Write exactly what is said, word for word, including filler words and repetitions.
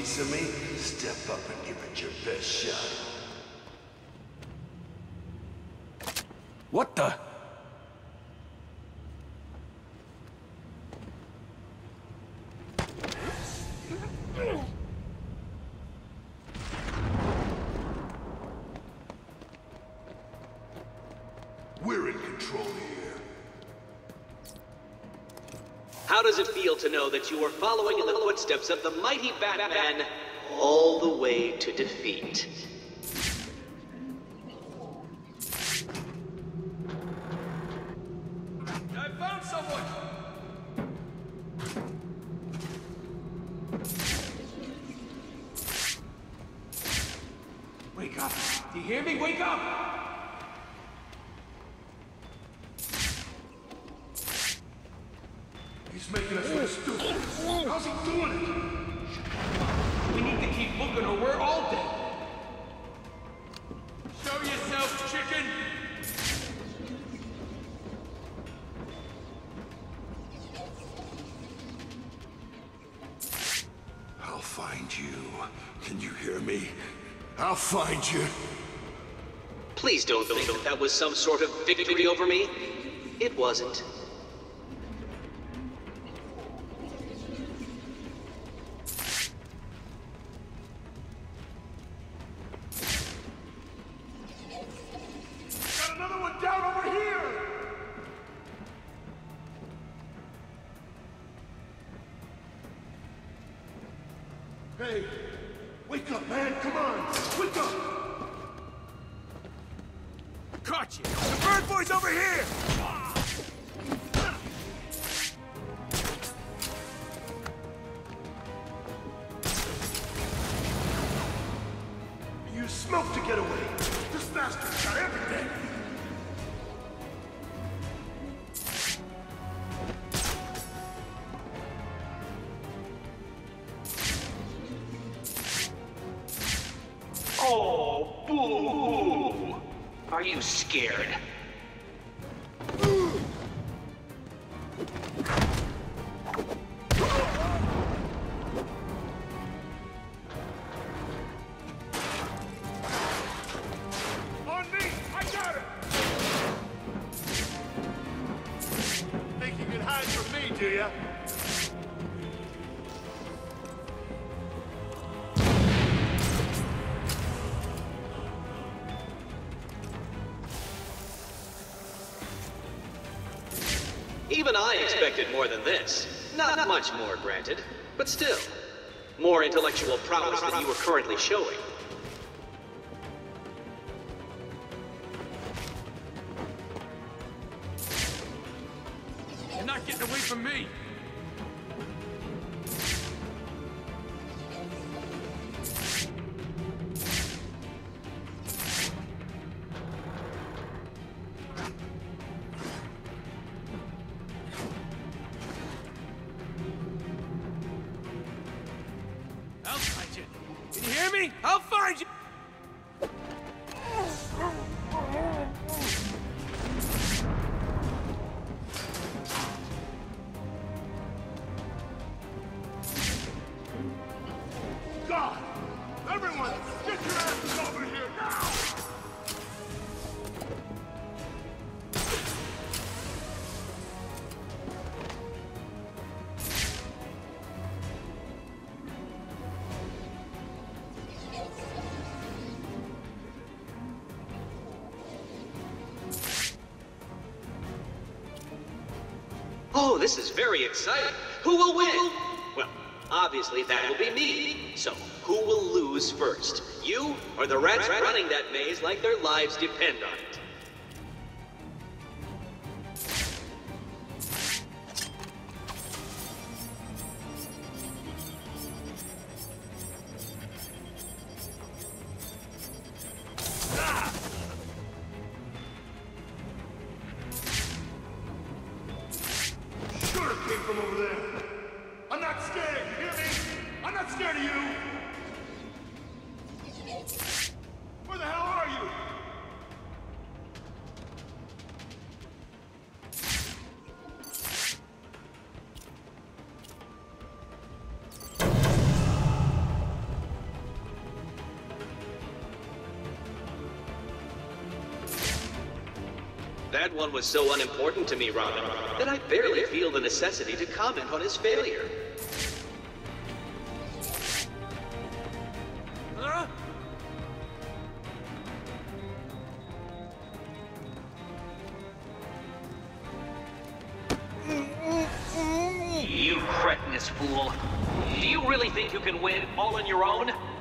piece of me? Step up and give it your best shot. What the? We're in control here. How does it feel to know that you are following in the footsteps of the mighty Batman all the way to defeat? I found someone! Wake up! Do you hear me? Wake up! He's making us look stupid. How's he doing it? We need to keep looking or we're all dead. Show yourself, chicken! I'll find you. Can you hear me? I'll find you. Please don't think that that was some sort of victory over me. It wasn't. Got another one down over here! Hey, wake up, man! Come on! Wake up! Caught you! The bird boy's over here! You use smoke to get away. This bastard's got everything. Oh, boo! Are you scared? On me! I got it! Think you can hide from me, do ya? Even I expected more than this. Not much more, granted, but still. More intellectual prowess than you are currently showing. You're not getting away from me! I'll find you! Can you hear me? I'll find you! God! Everyone, get your asses over here now! Oh, this is very exciting. Who will win? Well, obviously that will be me. So, who will lose first? You or the rats running that maze like their lives depend on it? Sure it came from over there. I'm not scared, you hear me? I'm not scared of you! Where the hell are you? That one was so unimportant to me, Robin, that I barely feel the necessity to comment on his failure. Huh? You cretinous fool. Do you really think you can win all on your own?